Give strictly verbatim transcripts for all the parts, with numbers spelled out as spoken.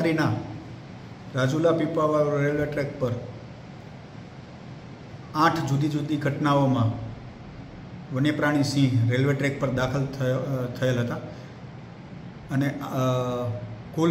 નવસારીના Rajula Pipavav railway track પર આઠ જુદી જુદી ઘટનાઓમાં વન્યપ્રાણી સિંહ રેલવે ટ્રેક પર દાખલ થયેલ હતા અને કુલ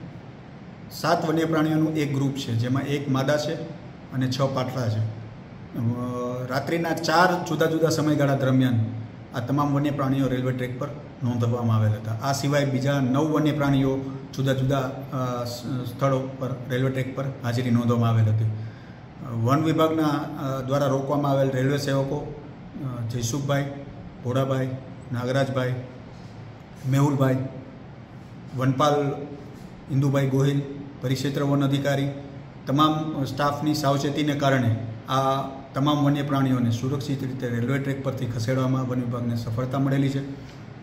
સાત વન્યપ્રાણીઓનું એક ગ્રુપ છે, જેમાં એક માદા છે અને છ પાટલા છે. રાત્રિના ચાર જુદા જુદા સમયગાળા દરમિયાન આ તમામ વન્યપ્રાણીઓ રેલવે ટ્રેક પર નોંધવામાં આવેલ હતા. આ સિવાય બીજા નવ વન્યપ્રાણીઓ જુદા જુદા સ્થળો પર રેલવે ટ્રેક પર હાજરી નોંધવામાં આવેલ હતી. વન વિભાગના દ્વારા રોકવામાં આવેલ રેલવે સેવકો જયસુખભાઈ, ભોળાભાઈ, નાગરાજભાઈ, મેહુલભાઈ, વનપાલ ઇન્દુભાઈ ગોહિલ, પરિક્ષેત્ર વન અધિકારી તમામ સ્ટાફની સાવચેતીને કારણે આ તમામ વન્યપ્રાણીઓને સુરક્ષિત રીતે રેલવે ટ્રેક પરથી ખસેડવામાં વન વિભાગને સફળતા મળેલી છે.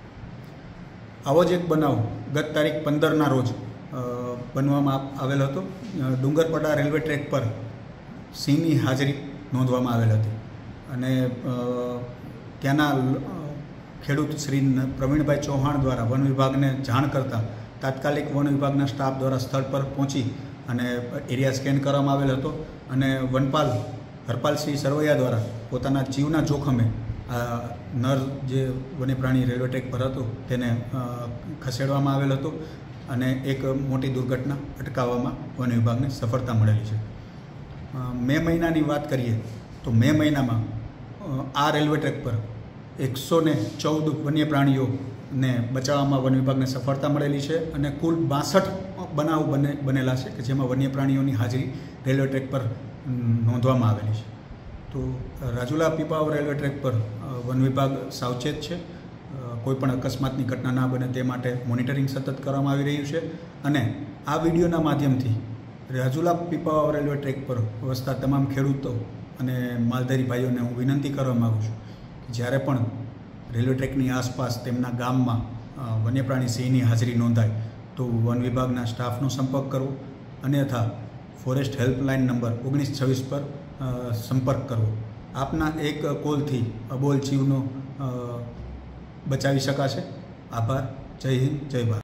આવો જ એક બનાવ ગત તારીખ પંદરના રોજ બનવામાં આવેલ હતો. ડુંગરપડા રેલવે ટ્રેક પર સિંહની હાજરી નોંધવામાં આવેલ હતી અને ત્યાંના ખેડૂત શ્રી પ્રવીણભાઈ ચૌહાણ દ્વારા વન વિભાગને જાણ કરતાં તાત્કાલિક વન વિભાગના સ્ટાફ દ્વારા સ્થળ પર પહોંચી અને એરિયા સ્કેન કરવામાં આવેલ હતો અને વનપાલ હરપાલસિંહ સરવૈયા દ્વારા પોતાના જીવના જોખમે આ નર જે વન્યપ્રાણી રેલવે ટ્રેક પર હતો તેને ખસેડવામાં આવેલ હતો અને એક મોટી દુર્ઘટના અટકાવવામાં વન વિભાગને સફળતા મળેલી છે. મે મહિનાની વાત કરીએ તો મે મહિનામાં આ રેલવે ટ્રેક પર એકસો ને ચૌદ વન્યપ્રાણીઓને બચાવવામાં વન વિભાગને સફળતા મળેલી છે અને કુલ બાસઠ બનાવ બને બનેલા છે કે જેમાં વન્યપ્રાણીઓની હાજરી રેલવે ટ્રેક પર નોંધવામાં આવેલી છે. તો રાજુલા પીપાવાવ રેલવે ટ્રેક પર વન વિભાગ સાવચેત છે. કોઈપણ અકસ્માતની ઘટના ના બને તે માટે મોનિટરિંગ સતત કરવામાં આવી રહ્યું છે અને આ વિડીયોના માધ્યમથી રાજુલા પીપાવાવ રેલવે ટ્રેક પર વસતા તમામ ખેડૂતો અને માલધારી ભાઈઓને હું વિનંતી કરવા માગું છું કે જ્યારે પણ રેલવે ટ્રેકની આસપાસ તેમના ગામમાં વન્યપ્રાણી સિંહની હાજરી નોંધાય તો વન વિભાગના સ્ટાફનો સંપર્ક કરવો અન્યથા ફોરેસ્ટ હેલ્પલાઇન નંબર ઓગણીસ છવ્વીસ પર સંપર્ક કરવો. આપના એક કોલથી અબોલ જીવનો બચાવી શકાશે. આભાર. જય હિન્દ, જય ભારત.